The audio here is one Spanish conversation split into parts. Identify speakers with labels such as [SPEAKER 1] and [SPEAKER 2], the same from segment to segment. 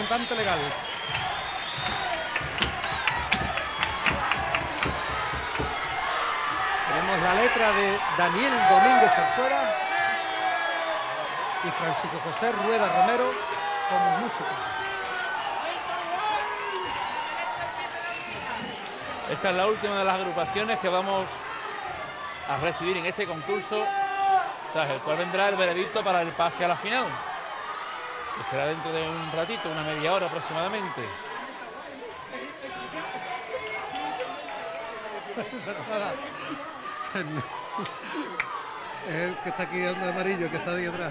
[SPEAKER 1] representante legal. Tenemos la letra de Daniel Domínguez Zarzuela y Francisco José Rueda Romero como música.
[SPEAKER 2] Esta es la última de las agrupaciones que vamos a recibir en este concurso, tras el cual vendrá el veredicto para el pase a la final, que será dentro de un ratito, una media hora aproximadamente.
[SPEAKER 1] Es el que está aquí de amarillo, que está ahí atrás.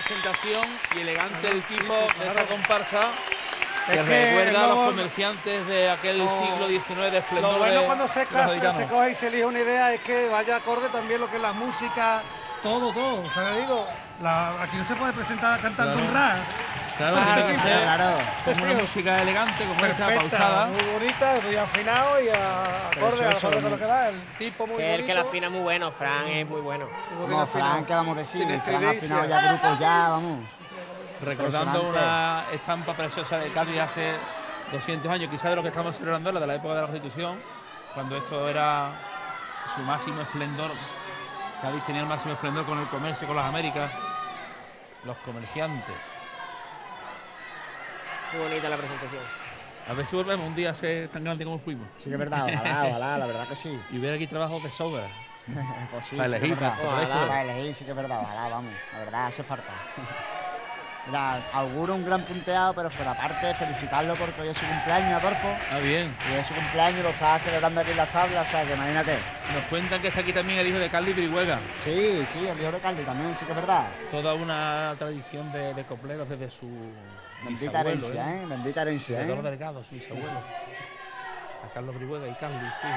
[SPEAKER 2] presentación y elegante el tipo de esta
[SPEAKER 1] claro.
[SPEAKER 2] comparsa que
[SPEAKER 1] Es que
[SPEAKER 2] recuerda a
[SPEAKER 1] luego-
[SPEAKER 2] los comerciantes de aquel siglo XIX de esplendor.
[SPEAKER 1] Lo bueno
[SPEAKER 2] de
[SPEAKER 1] cuando se
[SPEAKER 2] los gaditanos.
[SPEAKER 1] coge y se elige una idea es que vaya acorde también lo que es la música, todo. O sea, digo, aquí no se puede presentar cantando
[SPEAKER 2] Claro.
[SPEAKER 1] un rap.
[SPEAKER 2] Claro,
[SPEAKER 1] Ah,
[SPEAKER 2] tiene que ser
[SPEAKER 3] claro.
[SPEAKER 2] como una música elegante, como esta,
[SPEAKER 1] Perfecta,
[SPEAKER 2] pausada.
[SPEAKER 1] muy bonita, muy afinado y acorde a lo que va. El tipo muy
[SPEAKER 4] Que el
[SPEAKER 1] bonito.
[SPEAKER 4] que la afina muy bueno, Fran es muy bueno.
[SPEAKER 1] y muy bien
[SPEAKER 3] Como
[SPEAKER 1] afinado.
[SPEAKER 3] Fran, ¿qué vamos a decir?
[SPEAKER 1] Tiene
[SPEAKER 3] Fran ha afinado
[SPEAKER 1] estridencia.
[SPEAKER 3] ya grupos ya, vamos.
[SPEAKER 2] Recordando
[SPEAKER 3] Impresionante.
[SPEAKER 2] una estampa preciosa de Cádiz hace 200 años, quizás de lo que estamos celebrando, la de la época de la Constitución, cuando esto era su máximo esplendor. Cádiz tenía el máximo esplendor con el comercio, con las Américas, los comerciantes.
[SPEAKER 4] Muy bonita la presentación.
[SPEAKER 2] A ver si volvemos un día a ser tan grande como fuimos.
[SPEAKER 3] Sí que es verdad, ojalá, la verdad que sí.
[SPEAKER 2] Y hubiera aquí trabajo de sobra.
[SPEAKER 3] Pues sí,
[SPEAKER 2] Para
[SPEAKER 3] sí que
[SPEAKER 2] elegir,
[SPEAKER 3] es verdad.
[SPEAKER 2] para poder
[SPEAKER 3] Para elegir, sí que es verdad, ojalá, vamos. La verdad, hace falta. Mira, auguro un gran punteado, pero fuera aparte, felicitarlo porque hoy es su cumpleaños, Adolfo.
[SPEAKER 2] Ah, bien.
[SPEAKER 3] Y es su cumpleaños, lo estaba celebrando aquí en las tablas, o sea, que imagínate.
[SPEAKER 2] Nos cuentan que está aquí también el hijo de Carlos Brihuega.
[SPEAKER 3] Sí, el hijo de Carly también, sí que es verdad.
[SPEAKER 2] Toda una tradición de copleros desde su
[SPEAKER 3] Bendita
[SPEAKER 2] bisabuelo,
[SPEAKER 3] herencia, ¿eh? Bendita herencia,
[SPEAKER 2] Teodoro
[SPEAKER 3] ¿eh?
[SPEAKER 2] Delgado, su bisabuelo. A Carlos Brihuega y Carlos, sí.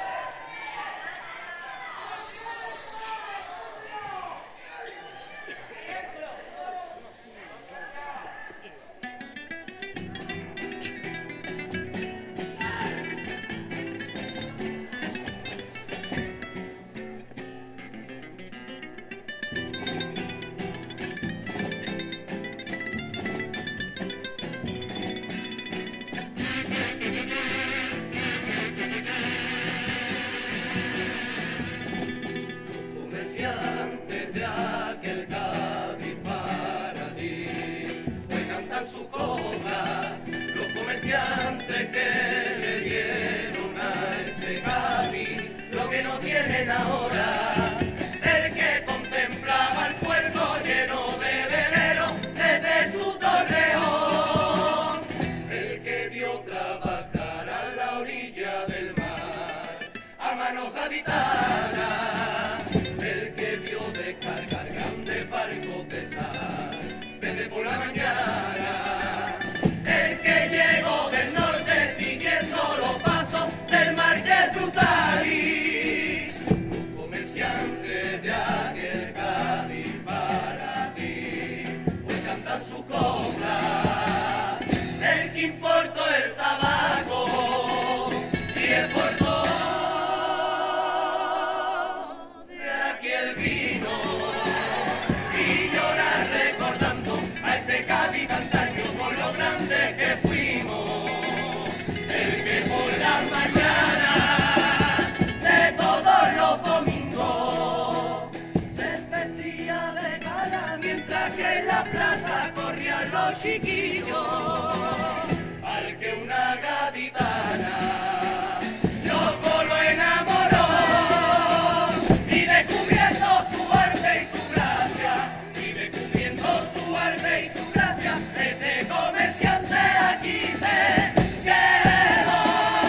[SPEAKER 5] Comerciantes de aquel Cádiz paradís, hoy cantan su copla, los comerciantes que le dieron a ese Cádiz lo que no tienen ahora. El que contemplaba el puerto lleno de veleros desde su torreón, el que vio trabajar a la orilla del mar a manos gaditanas, el que vio descargar grandes barcos de sal desde por la mañana, el que llegó del norte siguiendo los pasos del Marqués de Ustari, los comerciantes de aquel Cádiz para ti, hoy cantan su copla, el que importó el tabaco y el portón de aquel vino, y llorar recordando a ese Cádiz antaño por lo grande que fuimos, el que por la mañana de todos los domingos se vestía de gala mientras que en la plaza corrían los chiquillos, al que una gaditana loco lo enamoró, y descubriendo su arte y su gracia, y descubriendo su arte y su gracia, ese comerciante aquí se quedó.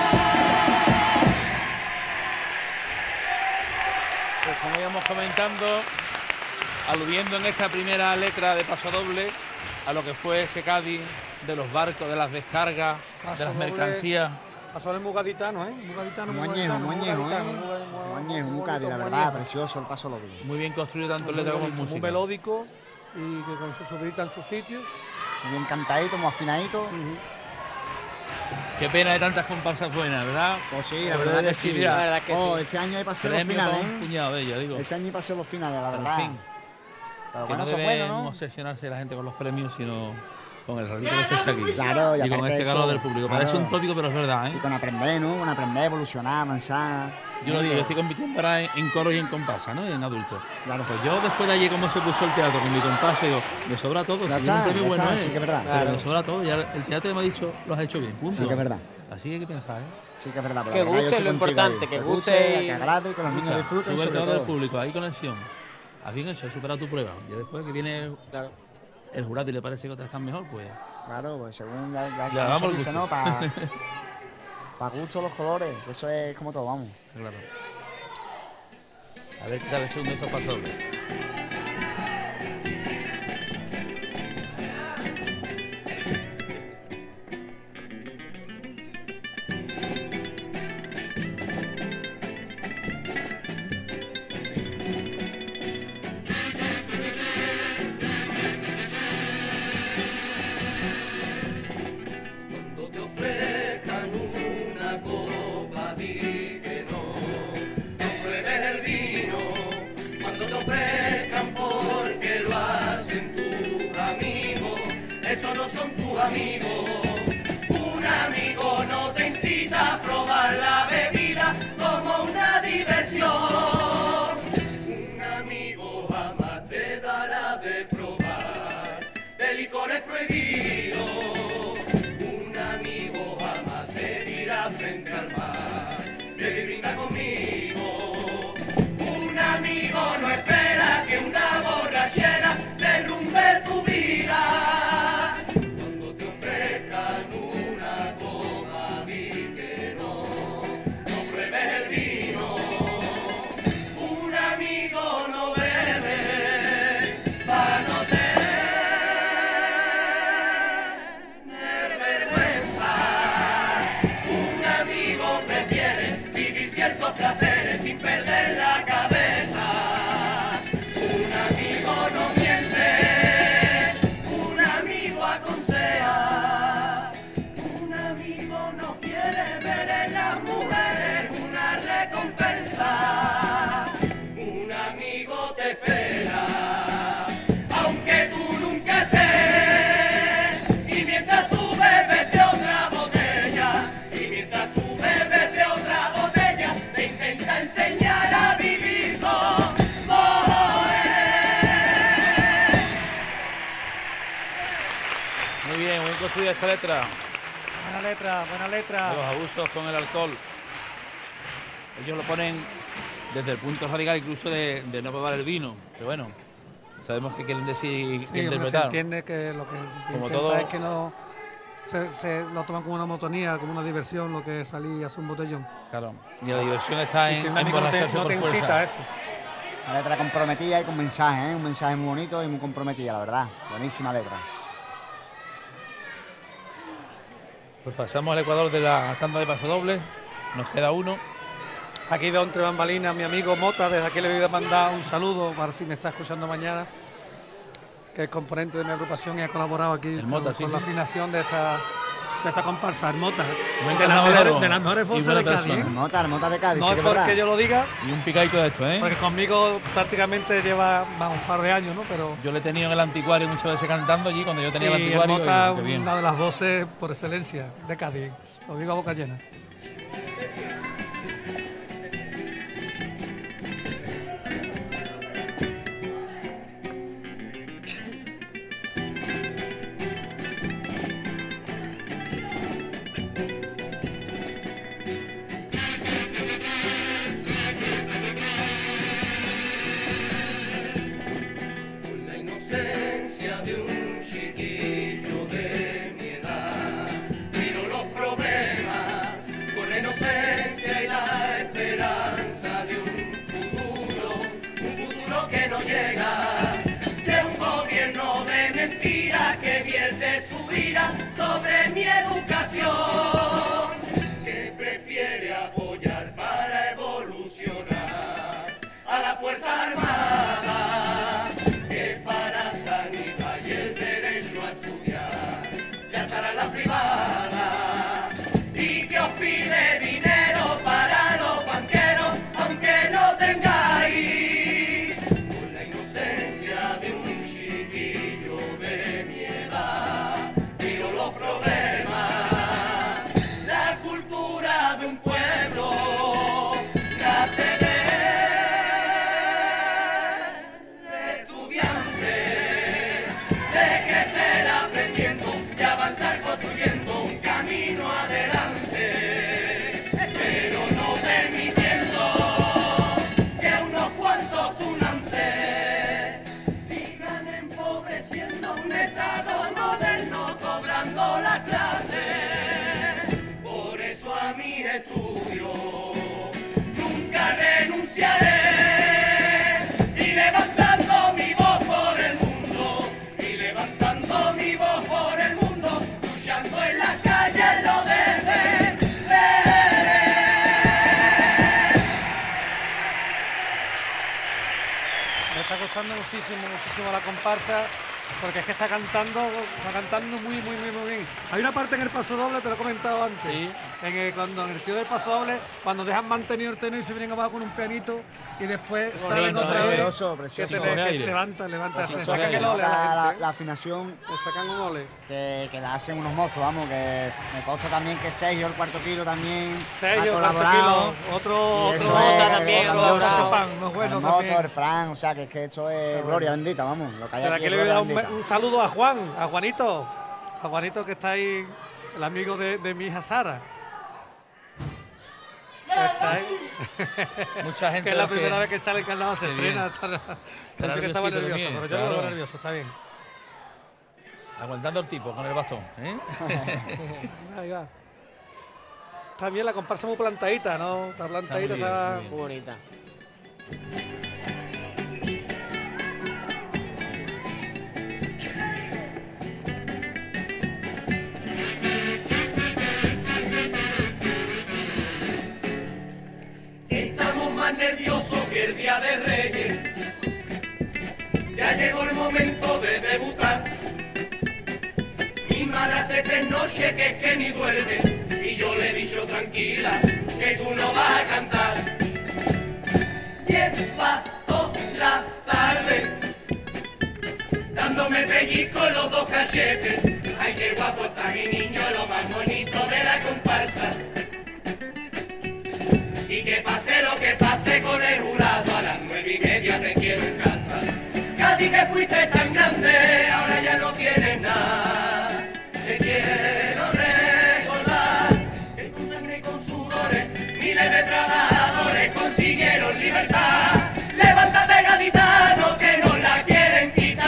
[SPEAKER 2] Pues como íbamos comentando, aludiendo en esta primera letra de Paso Doble a lo que fue ese Cádiz de los barcos, de las descargas,
[SPEAKER 1] Paso
[SPEAKER 2] de las
[SPEAKER 1] Doble.
[SPEAKER 2] mercancías.
[SPEAKER 1] Pasó el muy gaditano, ¿eh? Muy gaditano,
[SPEAKER 3] Muy añejo,
[SPEAKER 1] muy
[SPEAKER 3] muy
[SPEAKER 1] bonito,
[SPEAKER 3] Cádiz, la
[SPEAKER 1] muy
[SPEAKER 3] verdad,
[SPEAKER 1] añejo.
[SPEAKER 3] precioso el paso doble.
[SPEAKER 2] Muy bien construido tanto en
[SPEAKER 1] Muy
[SPEAKER 2] letra como en
[SPEAKER 1] bonito, muy
[SPEAKER 2] música.
[SPEAKER 1] melódico y que con su subidita en su sitio.
[SPEAKER 3] Muy bien cantadito, muy afinadito.
[SPEAKER 2] Qué pena de tantas comparsas buenas, ¿verdad?
[SPEAKER 3] Pues sí, la
[SPEAKER 2] Poder
[SPEAKER 3] verdad que
[SPEAKER 2] decir,
[SPEAKER 3] sí.
[SPEAKER 2] mira,
[SPEAKER 4] La verdad que
[SPEAKER 3] Oh,
[SPEAKER 4] sí.
[SPEAKER 3] este año hay paseo los
[SPEAKER 2] premio
[SPEAKER 3] finales,
[SPEAKER 2] con un
[SPEAKER 3] ¿eh?
[SPEAKER 2] puñado de ellas, digo.
[SPEAKER 3] Este año hay paseo los finales, la
[SPEAKER 2] Pero,
[SPEAKER 3] verdad.
[SPEAKER 2] en fin,
[SPEAKER 3] Pero
[SPEAKER 2] que
[SPEAKER 3] bueno,
[SPEAKER 2] no
[SPEAKER 3] eso es
[SPEAKER 2] deben
[SPEAKER 3] bueno, ¿no?
[SPEAKER 2] obsesionarse la gente con los premios, sino con el ratito que se echa aquí.
[SPEAKER 3] Claro, y
[SPEAKER 2] y con
[SPEAKER 3] aparte
[SPEAKER 2] este
[SPEAKER 3] eso,
[SPEAKER 2] calor del público.
[SPEAKER 3] claro.
[SPEAKER 2] Parece un tópico, pero es verdad,
[SPEAKER 3] Y
[SPEAKER 2] ¿eh?
[SPEAKER 3] con aprender, ¿no? Con aprender, evolucionar, avanzar.
[SPEAKER 2] Yo lo digo, yo estoy compitiendo ahora en coro y en comparsa, ¿no? Y en adultos.
[SPEAKER 3] Claro.
[SPEAKER 2] Pues yo después de ayer cómo se puso el teatro con mi comparsa, digo, me sobra todo,
[SPEAKER 3] Ya
[SPEAKER 2] si
[SPEAKER 3] está,
[SPEAKER 2] es un premio
[SPEAKER 3] ya
[SPEAKER 2] bueno,
[SPEAKER 3] está,
[SPEAKER 2] ¿eh?
[SPEAKER 3] sí que es verdad.
[SPEAKER 2] Pero
[SPEAKER 4] Claro.
[SPEAKER 2] me sobra todo, ya el teatro me ha dicho, lo has hecho bien, punto.
[SPEAKER 3] Sí que es verdad.
[SPEAKER 2] Así que hay que pensar, ¿eh?
[SPEAKER 3] Sí que es verdad. pero
[SPEAKER 4] Que
[SPEAKER 3] la verdad, yo
[SPEAKER 4] guste
[SPEAKER 3] estoy
[SPEAKER 4] lo
[SPEAKER 3] contigo
[SPEAKER 4] importante,
[SPEAKER 3] ahí.
[SPEAKER 4] que guste y-
[SPEAKER 3] que agrade, que los niños disfruten,
[SPEAKER 2] Tú
[SPEAKER 3] sobre
[SPEAKER 2] el del
[SPEAKER 3] todo.
[SPEAKER 2] público, hay conexión. Has bien hecho, has superado tu prueba. Y después que viene
[SPEAKER 4] Claro.
[SPEAKER 2] el jurado y le parece que otras están mejor, pues
[SPEAKER 3] Claro, pues según
[SPEAKER 2] Ya,
[SPEAKER 3] como
[SPEAKER 2] vamos
[SPEAKER 3] se
[SPEAKER 2] al
[SPEAKER 3] dice,
[SPEAKER 2] gusto.
[SPEAKER 3] ¿no? Para gusto los colores, eso es como todo, vamos.
[SPEAKER 2] claro. A ver qué tal el segundo estos pasos.
[SPEAKER 5] amigo. Un amigo no te incita a probar la bebida como una diversión. Un amigo jamás te dará de probar de licores prohibidos. Un amigo jamás te dirá frente al mar, bebe y brinda conmigo. Un amigo no espera que una borrachera derrumbe tu vida. Cuando te ofrezcan una copa, di que no pruebes el vino. Un amigo no bebe para no tener vergüenza. Un amigo prefiere vivir ciertos placeres sin perder la cabeza. Un amigo no miente, un amigo aconseja. Un amigo no quiere ver en las mujeres una recompensa. Un amigo te espera, aunque tú nunca estés. Y mientras tú bebes de otra botella, y mientras tú bebes de otra botella, te intenta enseñar a vivir como él.
[SPEAKER 2] Muy bien, muy construida esta letra.
[SPEAKER 1] Buena letra, buena letra.
[SPEAKER 2] De los abusos con el alcohol. Ellos lo ponen desde el punto radical incluso de no probar el vino. Pero bueno, sabemos que quieren decir,
[SPEAKER 1] Sí, hombre, se
[SPEAKER 2] interpretar.
[SPEAKER 1] entiende que lo que
[SPEAKER 2] Como
[SPEAKER 1] intenta
[SPEAKER 2] todo-
[SPEAKER 1] es que no se lo toman como una monotonía, como una diversión, lo que es salir y hacer un botellón.
[SPEAKER 2] Claro. Y la diversión está
[SPEAKER 1] Y
[SPEAKER 2] en
[SPEAKER 1] que un amigo no te
[SPEAKER 2] emborracharse por
[SPEAKER 1] incita a
[SPEAKER 2] fuerza.
[SPEAKER 1] eso.
[SPEAKER 3] Una letra comprometida y con mensaje, ¿eh? Un mensaje muy bonito y muy comprometida, la verdad. Buenísima letra.
[SPEAKER 2] Pues pasamos al Ecuador de la tanda de paso doble. Nos queda uno.
[SPEAKER 1] Aquí veo entre bambalinas mi amigo Mota, desde aquí le voy a mandar un saludo para si me está escuchando mañana, que es componente de mi agrupación y ha colaborado aquí
[SPEAKER 2] El Mota,
[SPEAKER 1] con,
[SPEAKER 2] sí,
[SPEAKER 1] con la
[SPEAKER 2] sí.
[SPEAKER 1] afinación de esta comparsa, el Mota,
[SPEAKER 2] Buen
[SPEAKER 1] de las
[SPEAKER 2] carnavalero
[SPEAKER 1] mejores
[SPEAKER 2] y
[SPEAKER 1] voces
[SPEAKER 2] buena
[SPEAKER 1] de Cádiz.
[SPEAKER 2] persona.
[SPEAKER 1] ¿eh?
[SPEAKER 3] Nota de Cádiz,
[SPEAKER 1] No
[SPEAKER 3] sí
[SPEAKER 1] es
[SPEAKER 3] que es verdad.
[SPEAKER 1] porque yo lo diga,
[SPEAKER 2] Y un picadito de esto, ¿eh?
[SPEAKER 1] porque conmigo prácticamente lleva un par de años, ¿no? Pero
[SPEAKER 2] Yo le he tenido en el anticuario muchas veces cantando allí cuando yo tenía el
[SPEAKER 1] y el
[SPEAKER 2] anticuario.
[SPEAKER 1] Mota
[SPEAKER 2] y qué bien.
[SPEAKER 1] una de las voces por excelencia de Cádiz, lo digo a boca llena.
[SPEAKER 5] Con la inocencia de un chiquillo de mi edad, miro los problemas con la inocencia y la esperanza de un futuro que no llega, de un gobierno de mentira que vierte su ira sobre mi educación, que prefiere apoyar para evolucionar a la Fuerza Armada, que para sanidad y el derecho a estudiar ya estará en la privada, y que os pide dinero para los banqueros aunque no tengáis, con la inocencia de un chiquillo de mi edad, miro los problemas, la cultura de un pueblo nace de estudiante, de crecer aprendiendo y avanzar construyendo un camino adelante, pero no permitiendo que unos cuantos tunantes sigan empobreciendo un estado moderno cobrando la clase. Por eso a mis estudios nunca renunciaré, y levantando mi voz por el mundo, y levantando mi voz por el mundo, luchando en las calles lo defenderé.
[SPEAKER 1] Me está costando muchísimo la comparsa, porque es que está cantando muy bien. Hay una parte en el paso doble, te lo he comentado antes,
[SPEAKER 2] Sí.
[SPEAKER 1] cuando en el tío del paso doble, cuando dejan mantenido el tenor y se vienen abajo con un pianito y después salen otra vez.
[SPEAKER 3] Precioso,
[SPEAKER 1] Que
[SPEAKER 3] precioso.
[SPEAKER 1] que levanta, se
[SPEAKER 3] Eso
[SPEAKER 1] sacan
[SPEAKER 3] que
[SPEAKER 1] el ole a la
[SPEAKER 3] la
[SPEAKER 1] gente.
[SPEAKER 3] afinación
[SPEAKER 1] Le sacan un ole.
[SPEAKER 3] que la hacen unos monstruos, vamos, que me consta también que Sergio, el cuarto kilo, también
[SPEAKER 1] Sergio,
[SPEAKER 3] ha
[SPEAKER 1] cuarto
[SPEAKER 3] colaborado.
[SPEAKER 1] kilo, otro
[SPEAKER 3] Y eso
[SPEAKER 4] Mota
[SPEAKER 3] es
[SPEAKER 4] también ha
[SPEAKER 3] maravilloso.
[SPEAKER 4] colaborado.
[SPEAKER 1] Pan, no es bueno
[SPEAKER 3] el
[SPEAKER 1] también.
[SPEAKER 3] Motor, Fran, o sea, que es que esto es gloria bendita, vamos. Lo que hay
[SPEAKER 1] Pero
[SPEAKER 3] aquí
[SPEAKER 1] aquí
[SPEAKER 3] es
[SPEAKER 1] le voy a
[SPEAKER 3] gloria
[SPEAKER 1] dar un
[SPEAKER 3] bendita.
[SPEAKER 1] saludo a Juanito que está ahí, el amigo de mi hija Sara. Está ahí.
[SPEAKER 2] Mucha gente.
[SPEAKER 1] Que es la
[SPEAKER 2] de los
[SPEAKER 1] primera vez que sale el carnaval, se
[SPEAKER 2] Qué
[SPEAKER 1] estrena.
[SPEAKER 2] bien.
[SPEAKER 1] Parece que estaba
[SPEAKER 2] nerviosito
[SPEAKER 1] nervioso,
[SPEAKER 2] también,
[SPEAKER 1] pero yo no lo veo
[SPEAKER 2] claro.
[SPEAKER 1] nervioso, está bien.
[SPEAKER 2] Aguantando el tipo con el bastón. ¿Eh?
[SPEAKER 1] Ahí va. Está bien, la comparsa muy plantadita, ¿no? Está plantadita,
[SPEAKER 2] bien,
[SPEAKER 1] está.
[SPEAKER 2] muy
[SPEAKER 4] Muy bonita.
[SPEAKER 5] Estamos más nerviosos que el Día de Reyes. Ya llegó el momento de debutar. Mi madre hace 3 noches que es que ni duerme. Y yo le he dicho tranquila que tú no vas a cantar. Lleva toda la tarde dándome pellizco en los 2 cachetes. Ay, qué guapo está mi niño, lo más bonito de la comparsa. Y que pase lo que pase con el jurado, a las 9:30 te quiero en casa. Cádiz, que fuiste tan grande, ahora ya no tienes nada. Te quiero recordar que con sangre y con sudores miles de trabajadores consiguieron libertad. Levántate, gaditano, que nos la quieren quitar.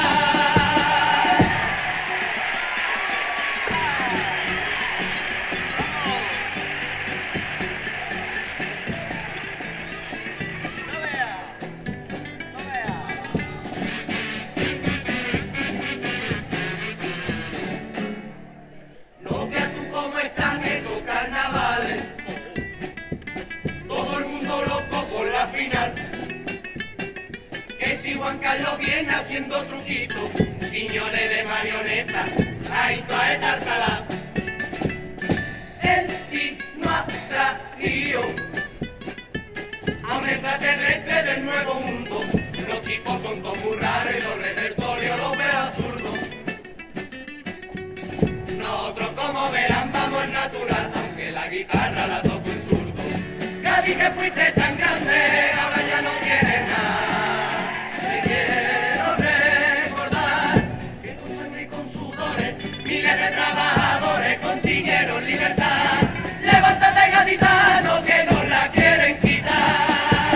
[SPEAKER 5] No veas tú cómo están estos carnavales. Todo el mundo loco por la final. Que si Juan Carlos viene haciendo truquitos, guiñones de marioneta, ahí toda esta tartalá. Él no ha traído a un extraterrestre del nuevo mundo. Los tipos son todos muy raros y los repertorios los veo absurdos. Nosotros, como verán, vamos natural, aunque la guitarra la toco en zurdo. Cádiz, que fuiste tan grande, ahora ya no tienes nada. Te quiero recordar que con sangre y con sudores miles de trabajadores consiguieron libertad. Levántate, gaditano, que nos la quieren quitar.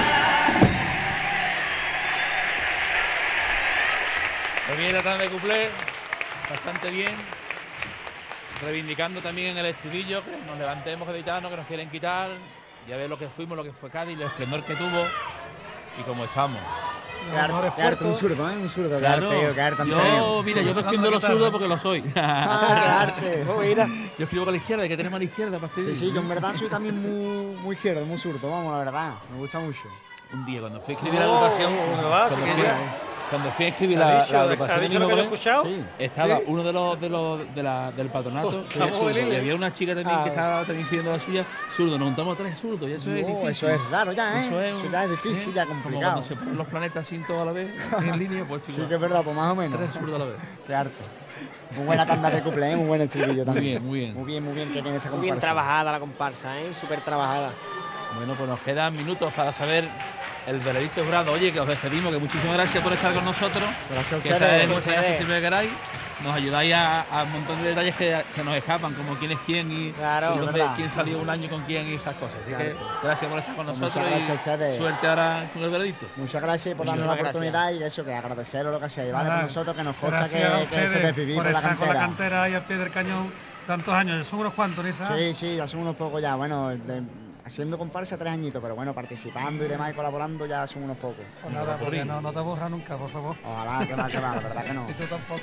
[SPEAKER 2] Muy bien la tanda de cuplé, bastante bien. Reivindicando también en el estribillo que nos levantemos, gaditanos, que nos quieren quitar. Ya ves lo que fuimos, lo que fue Cádiz, el esplendor que tuvo y cómo estamos.
[SPEAKER 3] Quedarte un zurdo, ¿eh? Un zurdo,
[SPEAKER 2] Claro,
[SPEAKER 3] quedarte ante
[SPEAKER 2] yo, mira, yo defiendo los zurdos porque lo soy.
[SPEAKER 3] quedarte.
[SPEAKER 2] Yo escribo con la izquierda, hay que tener más a la izquierda para escribir.
[SPEAKER 3] Sí, yo en verdad soy también muy izquierdo, muy zurdo, vamos, la verdad. Me gusta mucho.
[SPEAKER 2] Un día cuando fui a escribir la agrupación,
[SPEAKER 1] ¿dónde vas?
[SPEAKER 2] cuando
[SPEAKER 1] ¿Qué
[SPEAKER 2] fui-
[SPEAKER 1] día?
[SPEAKER 2] cuando fui a escribir
[SPEAKER 1] ¿Ha
[SPEAKER 2] la
[SPEAKER 1] dicho
[SPEAKER 2] agrupación de
[SPEAKER 1] lo que lo he
[SPEAKER 2] Nino
[SPEAKER 1] escuchado?
[SPEAKER 3] Sí.
[SPEAKER 2] estaba
[SPEAKER 1] ¿Sí?
[SPEAKER 2] uno del patronato,
[SPEAKER 1] Oh,
[SPEAKER 2] sería
[SPEAKER 1] estamos
[SPEAKER 2] zurdo, y
[SPEAKER 1] veliles.
[SPEAKER 2] había una chica también que
[SPEAKER 3] Ah.
[SPEAKER 2] estaba también escribiendo la suya, zurdo, nos juntamos 3 zurdos, y eso es
[SPEAKER 3] No,
[SPEAKER 2] difícil.
[SPEAKER 3] eso es raro ya, ¿eh?
[SPEAKER 2] Eso
[SPEAKER 3] Eso ya es difícil, ya
[SPEAKER 2] Como
[SPEAKER 3] complicado.
[SPEAKER 2] cuando se ponen los planetas sin todo a la vez, en línea, pues
[SPEAKER 3] Sí
[SPEAKER 2] igual.
[SPEAKER 3] que es verdad, pues más o menos.
[SPEAKER 2] 3 zurdos a la vez.
[SPEAKER 3] Qué harto. Muy buena tanda de cuplé, muy buen estribillo también.
[SPEAKER 2] muy bien.
[SPEAKER 3] Muy bien, que viene esta
[SPEAKER 4] Muy bien
[SPEAKER 3] comparsa.
[SPEAKER 4] trabajada la comparsa, ¿eh? Súper trabajada.
[SPEAKER 2] Bueno, pues nos quedan minutos para saber el veredicto jurado. Oye, que os despedimos, que muchísimas gracias por estar con nosotros.
[SPEAKER 3] Gracias a
[SPEAKER 2] Que esta
[SPEAKER 3] ustedes.
[SPEAKER 2] es vuestra casa
[SPEAKER 4] ustedes.
[SPEAKER 2] siempre que queráis. Nos ayudáis a un montón de detalles que se nos escapan, como quién es quién y
[SPEAKER 4] Claro,
[SPEAKER 2] y
[SPEAKER 3] verdad.
[SPEAKER 2] quién salió un año con quién y esas cosas. Así que gracias por estar con
[SPEAKER 3] Pues
[SPEAKER 2] nosotros
[SPEAKER 3] muchas gracias a
[SPEAKER 2] y
[SPEAKER 3] ustedes.
[SPEAKER 2] suerte ahora con el veredicto.
[SPEAKER 3] Muchas gracias por darnos la
[SPEAKER 4] Muchísimas
[SPEAKER 3] oportunidad y eso, que agradeceros lo que hacéis, ¿vale?
[SPEAKER 1] Nada,
[SPEAKER 3] Por nosotros, que nos consta
[SPEAKER 1] gracias a
[SPEAKER 3] que se
[SPEAKER 1] ustedes
[SPEAKER 3] desvivís
[SPEAKER 1] por
[SPEAKER 3] por la
[SPEAKER 1] estar con la
[SPEAKER 3] cantera.
[SPEAKER 1] cantera ahí al pie del cañón tantos años. Son unos cuantos, Nisa.
[SPEAKER 3] Sí, ya son unos pocos ya. Bueno, haciendo comparsa 3 añitos, pero bueno, participando y demás y colaborando ya son unos pocos.
[SPEAKER 1] Pues nada, porque no te aburras nunca, por favor.
[SPEAKER 3] Ojalá que va, la verdad que no.
[SPEAKER 1] Y tú tampoco.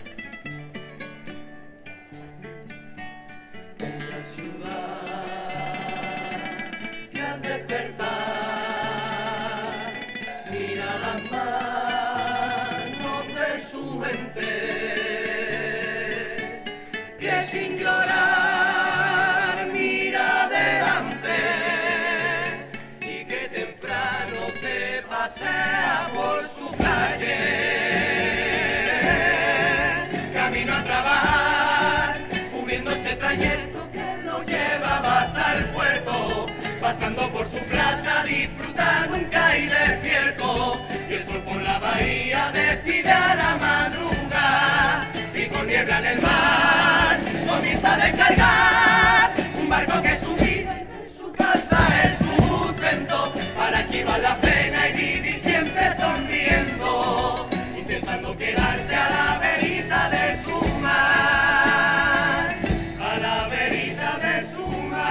[SPEAKER 5] La ciudad las manos de su gente, que sin llorar mira adelante y que temprano se pasea por su calle, camino a trabajar, cubriendo ese trayecto que lo llevaba hasta el puerto, pasando por su plaza, disfrutar nunca y despierto, y el sol por la bahía despide a la madrugada, y con niebla en el mar comienza a descargar un barco que es su vida y de su casa el sustento, para esquivar la pena y vivir siempre sonriendo, intentando quedarse a la verita de su mar, a la verita de su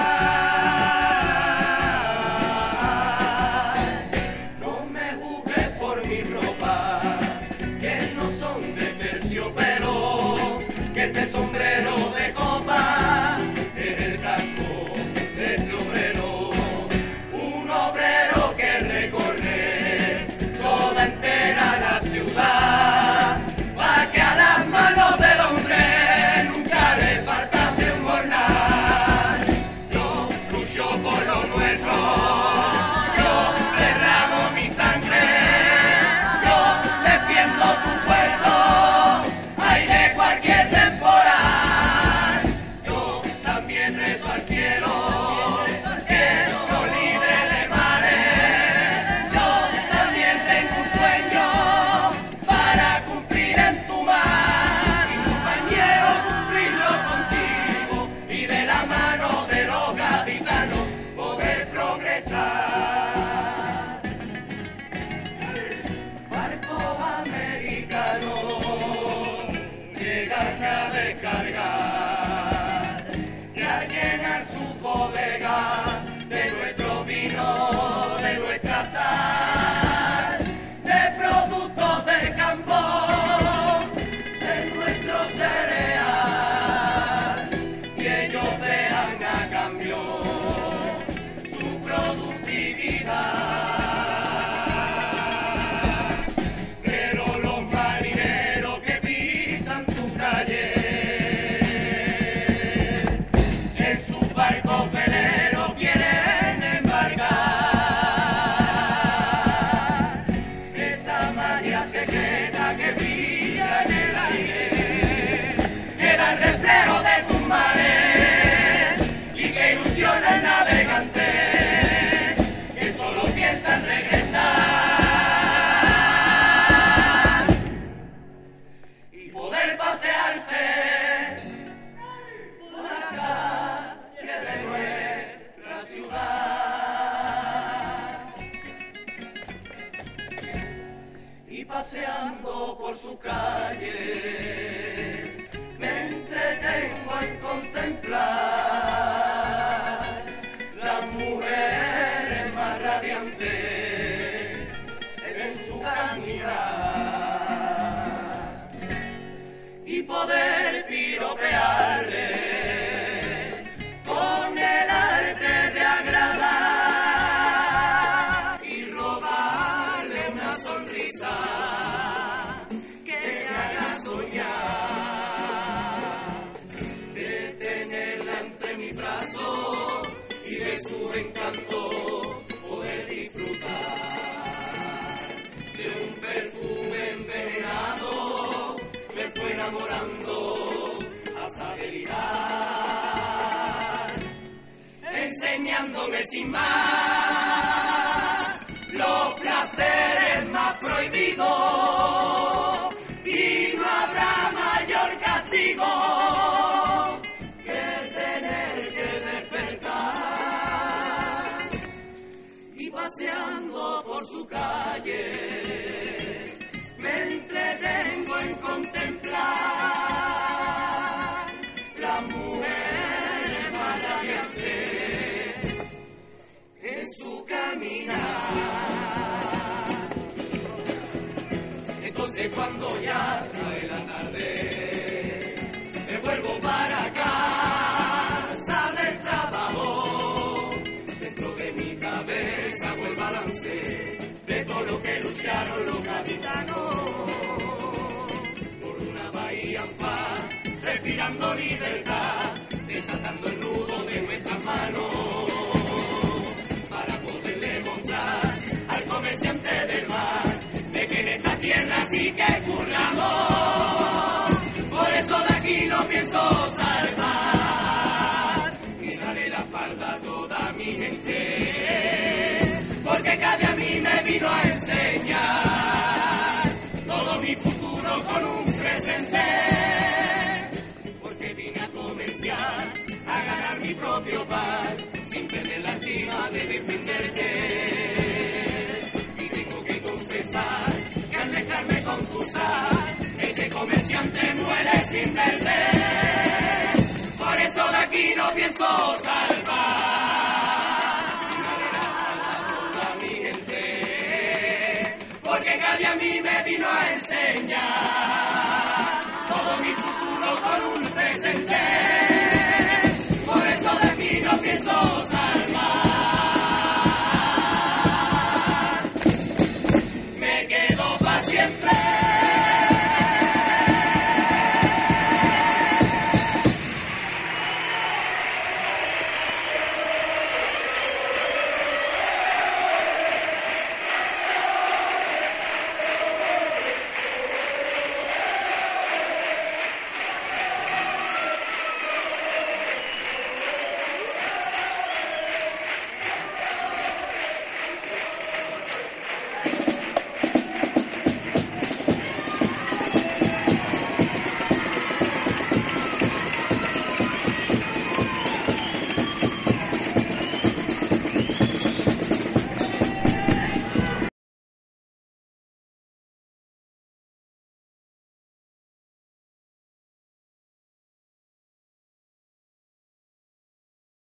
[SPEAKER 5] mar. No me juzgues por mi ropa, que no son de terciopelo, que este sombrero de copa es el casco de este obrero, un obrero que recorre toda entera la ciudad, para que a las manos del hombre nunca le faltase un jornal. Yo lucho por lo nuestro, yo derramo mi sangre, yo defiendo tu puerto, ay de cualquier temporal. Yo también rezo al cielo, cielo libre de mares. Yo también tengo un sueño para cumplir en tu mar, y compañero cumplirlo contigo, y de la mano de los gaditanos poder progresar. Barcos americanos llegan a descargar y a llenar su bodega de nuestro vino, de nuestra sal, de productos del campo, de nuestro cereal, y ellos dejan a cambio su productividad. Pero los marineros que pisan tu calle, en sus barcos veleros quieren embarcar esa magia secreta que brilla en el aire, que da el reflejo de tus mares y que ilusiona al navegante que solo piensa en regresar y poder pasearse por la calle de nuestra ciudad. Y paseando por su calle me entretengo en contemplar las mujeres más radiantes en su caminar, y poder piropearle con el arte de agradar y robarle una sonrisa que me haga soñar, de tenerla entre mis brazos y de su encanto poder disfrutar de un perfume envenenado, me fue enamorando hasta delirar, enseñándome sin más los placeres más prohibidos, y no habrá mayor castigo que tener que despertar. Y paseando por su calle me entretengo en contemplar las mujeres más radiantes en su caminar. Entonces cuando ya trae la tarde me vuelvo para casa del trabajo, dentro de mi cabeza vuelve el balance de todo lo que lucharon los mí me